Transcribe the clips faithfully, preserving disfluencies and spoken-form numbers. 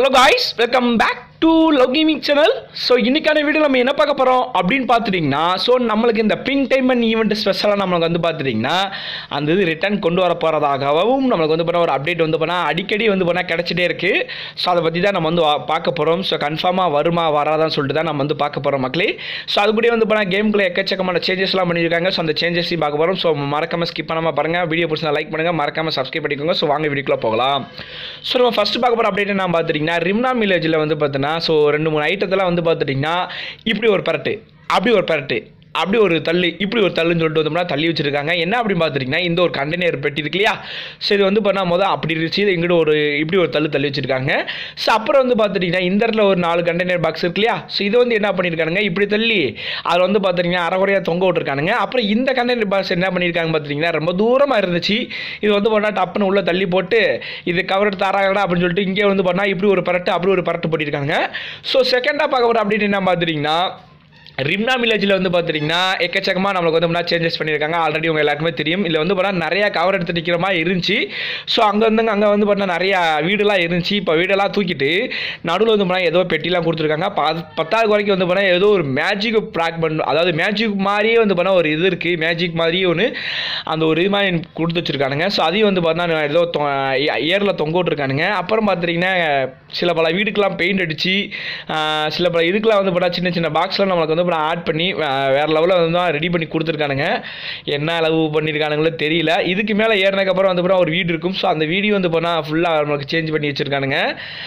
Hello guys, welcome back to Love Gaming channel. So இன்னைக்கான video நம்ம என்ன பார்க்க போறோம் அப்படினு பாத்துட்டீங்கன்னா சோ நமக்கு இந்த பிங்க் டைமண்ட் ஈவென்ட் ஸ்பெஷலா நமக்கு வந்து பாத்துட்டீங்கன்னா அந்த இது ரிட்டர்ன் கொண்டு வர போறதாகவும் நமக்கு வந்து பண்ண ஒரு அப்டேட் வந்து பண்ணா அடிக்கடி வந்து பண்ணா கிடைச்சிட்டே இருக்கு. சோ அத பத்தி தான் நம்ம வந்து பார்க்க போறோம். சோ கன்ஃபார்மா வருமா வராதான்னு சொல்லிட்டு தான் நம்ம வந்து பார்க்க போறோம் மக்களே. சோ அது கூட வந்து பண்ணா கேம்க்குள்ள எக்கச்சக்கமான சேஞ்சஸ் எல்லாம் பண்ணிருக்காங்க. சோ அந்த சேஞ்சஸையும் பார்க்க போறோம். சோ மறக்காம ஸ்கிப் பண்ணாம பாருங்க. வீடியோ பிடிச்சா லைக் பண்ணுங்க, மறக்காம சப்ஸ்கிரைப் பண்ணிக்கோங்க. சோ வாங்க வீடியோக்குள்ள போகலாம். சோ நம்ம ஃபர்ஸ்ட் பார்க்க போற அப்டேட் என்ன பாத்துட்டீங்கன்னா ரிம்னா வில்லேஜ்ல வந்து பார்த்தீங்கன்னா ஸோ ரெண்டு மூணு ஐட்டத்தெல்லாம் வந்து பார்த்துட்டிங்கன்னா இப்படி ஒரு பரட்டு அப்படி ஒரு பரட்டு அப்படி ஒரு தள்ளி இப்படி ஒரு தள்ளுன்னு சொல்லிட்டு வந்தோம்னா தள்ளி வச்சிருக்காங்க. என்ன அப்படின்னு பார்த்துட்டிங்கன்னா இந்த ஒரு கண்டெய்னர் பெட்டி இருக்கு இல்லையா, ஸோ இது வந்து பண்ணால் போது அப்படி இருந்துச்சு, இது இங்கிட்ட ஒரு இப்படி ஒரு தள்ளு தள்ளி வச்சிருக்காங்க. ஸோ அப்புறம் வந்து பார்த்துட்டிங்கன்னா இந்த இடத்துல ஒரு நாலு கண்டெய்னர் பாக்ஸ் இருக்கு இல்லையா, ஸோ இது வந்து என்ன பண்ணியிருக்காங்க இப்படி தள்ளி அதில் வந்து பார்த்துட்டிங்கன்னா அரைக்குறையாக தொங்க விட்டுருக்கானுங்க. அப்புறம் இந்த கண்டெய்னர் பாக்ஸ் என்ன பண்ணியிருக்காங்க பார்த்துட்டிங்கன்னா ரொம்ப தூரமாக இருந்துச்சு, இது வந்து பண்ணால் டப்புன்னு உள்ளே தள்ளி போட்டு இது கவர் எடுத்து தராங்கடா அப்படின்னு சொல்லிட்டு இங்கே வந்து பண்ணால் இப்படி ஒரு பரட்டு அப்படி ஒரு பரட்டு போட்டிருக்காங்க. ஸோ செகண்டாக பார்க்க போகிற அப்படின்னு என்ன பார்த்துட்டிங்கன்னா ரிம்னா வில்லேஜில் வந்து பார்த்துட்டிங்கன்னா எக்கச்சக்கமாக நம்மளுக்கு வந்து முன்னாடி சேஞ்சஸ் பண்ணியிருக்காங்க. ஆல்ரெடி உங்கள் எல்லாருக்குமே தெரியும். இதில் வந்து பார்த்தா நிறையா கவர் எடுத்து நிற்கிற மாதிரி இருந்துச்சு. ஸோ அங்கே வந்து அங்கே வந்து பார்த்தா நிறையா வீடெல்லாம் இருந்துச்சு. இப்போ வீடெல்லாம் தூக்கிட்டு நடுவில் வந்து போனால் ஏதோ பெட்டிலாம் கொடுத்துருக்காங்க. பத்தாவது வரைக்கும் வந்து போனால் ஏதோ ஒரு மேஜிக் ப்ராக் பண்ண, அதாவது மேஜிக் மாதிரியே வந்து போனால் ஒரு இது இருக்குது, மேஜிக் மாதிரியே ஒன்று அந்த ஒரு இது மாதிரி கொடுத்து வச்சுருக்கானுங்க. ஸோ அதையும் வந்து பார்த்தா ஏதோ ஏரில் தொங்க விட்டுருக்கானுங்க. அப்புறம் பார்த்துட்டிங்கன்னா சில பல வீடுக்கெலாம் பெயிண்ட் அடித்து சில பல இதுக்கெலாம் வந்து பார்த்தா சின்ன சின்ன பாக்ஸ்லாம் நம்மளுக்கு வந்து ஆட் பண்ணி வேறு லெவலில் வந்து ரெடி பண்ணி கொடுத்துருக்கானுங்க. என்ன அளவு பண்ணியிருக்கானுங்களோ தெரியல. இதுக்கு மேலே ஏறினதுக்கப்புறம் வந்து போனால் ஒரு வீடு இருக்கும். ஸோ அந்த வீடியோ வந்து போனால் ஃபுல்லாக நம்மளுக்கு சேஞ்ச் பண்ணி வச்சுருக்கானுங்க.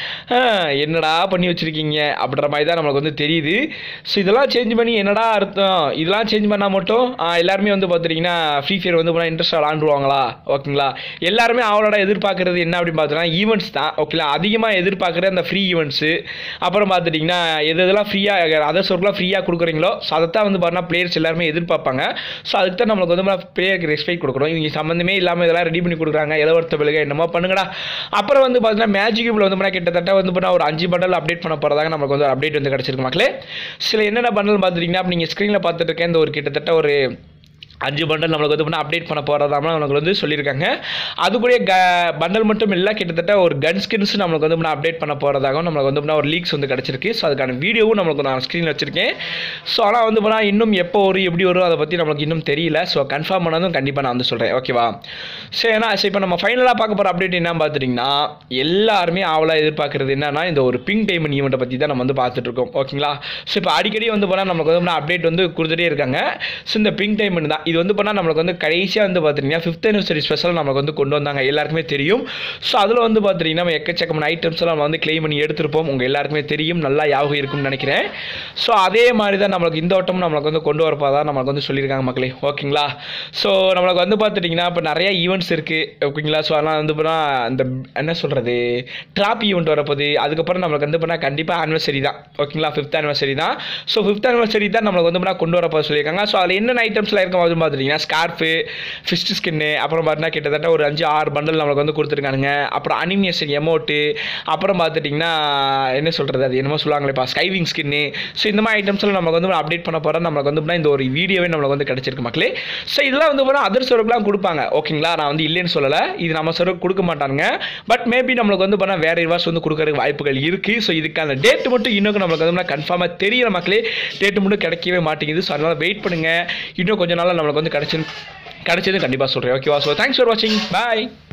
என்னடா பண்ணி வச்சுருக்கீங்க அப்படின்ற மாதிரி தான் நம்மளுக்கு வந்து தெரியுது. ஸோ இதெல்லாம் சேஞ்ச் பண்ணி என்னடா அர்த்தம், இதெல்லாம் சேஞ்ச் பண்ணால் மட்டும் எல்லாருமே வந்து பார்த்துட்டிங்கன்னா ஃப்ரீ ஃபயர் வந்து போனால் இன்ட்ரெஸ்ட் விளாண்டுருவாங்களா? ஓகேங்களா, எல்லாருமே அவளோட எதிர்பார்க்குறது என்ன அப்படின்னு பார்த்தீங்கன்னா ஈவெண்ட்ஸ் தான். ஓகேங்களா, அதிகமாக எதிர்பார்க்குற அந்த ஃப்ரீ ஈவெண்ட்ஸு. அப்புறம் பார்த்துட்டிங்கன்னா எது இதெல்லாம் ஃப்ரீயாக அதர்ஸ் ஒர்க்லாம் ஃப்ரீயாக கொடுக்குறீங்களோ ஸோ அதைத்தான் வந்து பார்த்தீங்கன்னா பிளேயர்ஸ் எல்லாருமே எதிர்பார்ப்பாங்க. ஸோ அதுக்கு தான் நம்மளுக்கு வந்து பிளேயருக்கு ரெஸ்பெக்ட் கொடுக்கணும். இவங்க சம்மந்தமே இல்லாமல் இதெல்லாம் ரெடி பண்ணி கொடுக்குறாங்க, ஏதோ ஒருத்த பிள்ளைங்க என்னமோ பண்ணுங்கடா. அப்புறம் வந்து பார்த்தீங்கன்னா மேஜிக் கியூப்ல வந்து பார்த்தா கிட்டத்தட்ட வந்து பார்த்தா ஒரு அஞ்சு பண்டல் அப்டேட் பண்ண போகிறதாங்க நமக்கு வந்து ஒரு அப்டேட் வந்து கிடச்சிருக்கு மக்களே. சில என்னென்ன பண்டல் பார்த்துட்டிங்கன்னா நீங்கள் ஸ்க்ரீனில் பார்த்துட்டு இருக்கேன் இந்த ஒரு கிட்டத்தட்ட ஒரு அஞ்சு பண்டல் நம்மளுக்கு வந்து பண்ணால் அப்டேட் பண்ண போகிறதாமலாம் நம்மளுக்கு வந்து சொல்லியிருக்காங்க. அது கூட க பண்டல் மட்டும் இல்லை, கிட்டத்தட்ட ஒரு கன் ஸ்கின்ஸ் நம்மளுக்கு வந்து பண்ணால் அப்டேட் பண்ண போகிறதாகவும் நம்மளுக்கு வந்து பண்ணால் ஒரு லீக்ஸ் வந்து கிடச்சிருக்கு. ஸோ அதுக்கான வீடியோவும் நம்மளுக்கு நான் ஸ்க்ரீனில் வச்சுருக்கேன். ஸோ ஆனால் வந்து பண்ணால் இன்னும் எப்போ வரும் எப்படி வரும் அதை பற்றி நம்மளுக்கு இன்னும் தெரியல. ஸோ கன்ஃபார்ம் பண்ணதும் கண்டிப்பாக நான் வந்து சொல்கிறேன். ஓகேவா, சரி ஏன்னா ஸோ இப்போ நம்ம ஃபைனலாக பார்க்க போகிற அப்டேட் என்ன பார்த்துட்டிங்கன்னா எல்லாருமே ஆவலாக எதிர்பார்க்குறது என்னன்னா இந்த ஒரு பிங்க் டைமண்ட் ஈவெண்ட்டை பற்றி தான் நம்ம வந்து பார்த்துட்ருக்கோம். ஓகேங்களா, ஸோ இப்போ அடிக்கடி வந்து போனால் நமக்கு வந்து அப்டேட் வந்து கொடுத்துட்டே இருக்காங்க. ஸோ இந்த பிங்க் டைமண்ட் தான் இது வந்து பண்ணால் நம்மளுக்கு வந்து கடைசியாக வந்து பார்த்துட்டிங்கன்னா ஃபிஃப்த் அனிவர்சரி ஸ்பெஷல் நமக்கு வந்து கொண்டு வந்தாங்க, எல்லாருக்குமே தெரியும். ஸோ அதில் வந்து பார்த்துட்டிங்கன்னா நம்ம எக்கச்சக்கமான ஐட்டம்ஸ் எல்லாம் நம்ம வந்து கிளைம் பண்ணி எடுத்திருப்போம். உங்கள் எல்லாருக்குமே தெரியும், நல்லா ஞாபகம் இருக்கும்னு நினைக்கிறேன். ஸோ அதே மாதிரி தான் நம்மளுக்கு இந்த வட்டமும் நம்மளுக்கு வந்து கொண்டு வரப்போ தான் நம்மளுக்கு வந்து சொல்லியிருக்காங்க மக்களே. ஓகேங்களா, ஸோ நம்மளுக்கு வந்து பார்த்துட்டிங்கன்னா இப்போ நிறைய ஈவெண்ட்ஸ் இருக்குது. ஓகேங்களா, ஸோ அதெல்லாம் வந்து போனால் அந்த என்ன சொல்கிறது ட்ராப் ஈவெண்ட் வரப்போகுது. அதுக்கப்புறம் நம்மளுக்கு வந்து போனால் கண்டிப்பாக ஆனிவர்சரி தான். ஓகேங்களா, ஃபிஃப்த் ஆனிவர்சரி தான். ஸோ ஃபிஃப்த் ஆனிவர்சரி தான் நம்மளுக்கு வந்து போனால் கொண்டு வரப்போ சொல்லியிருக்காங்க. ஸோ அதில் என்னென்ன ஐட்டம்ஸ்லாம் இருக்கும் போது பார்த்துட்டிங்கன்னா ஸ்கார்ஃபு, ஃபிஸ்ட் ஸ்கின்னு, அப்புறம் பார்த்தீங்கன்னா கிட்டத்தட்ட ஒரு அஞ்சு ஆறு பண்டல் நம்மளுக்கு வந்து கொடுத்துருக்கானுங்க. அப்புறம் அனிமேஷன் எமோட்டு, அப்புறம் பார்த்துட்டிங்கன்னா என்ன சொல்கிறது அது என்னமோ சொல்லுவாங்களேப்பா ஸ்கைவிங் ஸ்கின்னு. ஸோ இந்த மாதிரி ஐட்டம்ஸ்லாம் நமக்கு வந்து அப்டேட் பண்ண போகிறோம். நம்மளுக்கு வந்து இந்த ஒரு வீடியோவே நம்மளுக்கு வந்து கிடச்சிருக்கு மக்களே. ஸோ இதெல்லாம் வந்து போனால் அதர் சர்வருக்குலாம் கொடுப்பாங்க. ஓகேங்களா, நான் வந்து இல்லைன்னு சொல்லலை, இது நம்ம சர்வருக்கு கொடுக்க மாட்டாங்க. பட் மேபி நம்மளுக்கு வந்து போனால் வேறு ரிவார்ஸ் வந்து கொடுக்குறதுக்கு வாய்ப்புகள் இருக்குது. ஸோ இதுக்கான டேட் மட்டும் இன்னும் நம்மளுக்கு வந்து கன்ஃபார்மாக தெரியல மக்களே. டேட்டு மட்டும் கிடைக்கவே மாட்டேங்குது. ஸோ அதனால் வெயிட் பண்ணுங்கள், இன்னும் கொஞ்சம் நாளில் நம்மளுக்கு வந்து கிடச்சி கிடச்சது கண்டிப்பாக சொல்கிறேன். ஓகேவா, ஸோ தேங்க்ஸ் ஃபார் வாட்சிங், பாய்.